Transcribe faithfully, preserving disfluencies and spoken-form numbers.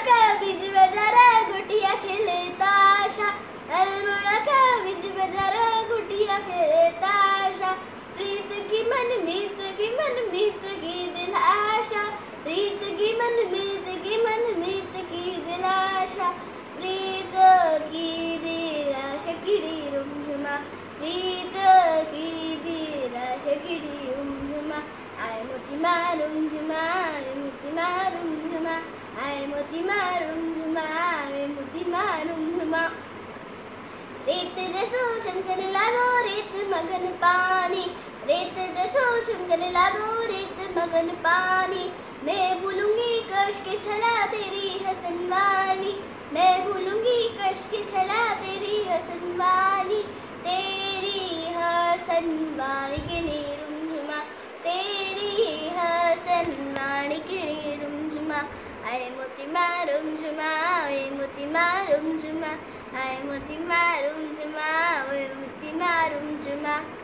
का बीज बाजार गुटिया खेले ताशा, अल्मोड़ा का बीज बाजार गुटिया खेले ताशा। प्रीत की मन मीत की मन मीत की दिल आशा, प्रीत की मन मीत की मन मीत की दिल आशा। प्रीत की दिल आशा किड़ी रुमझुमा, प्रीत की दिल आशा किड़ी रुमझुमा। आए मोती मारुम झुमा, आए मोती मारुम झुमा, आए मोती मारुम झुमा, आए मोती मारुम झुमा। रेत जैसो चमकने लागो रेत मगन पानी, रेत जैसो चमकने लागो रेत मगन पानी। मैं भूलूंगी कश के छला तेरी हसनवानी, मैं भूलूंगी कश के छला तेरी हसनवानी। तेरी हसनवानी के रुमझुमा, तेरी हसनवानी के रुमझुमा। आए मोती मारुम झुमा, आए मोती मारुम झुमा, आए मोती मारुम झुमा, आए मोती मारुम झुमा।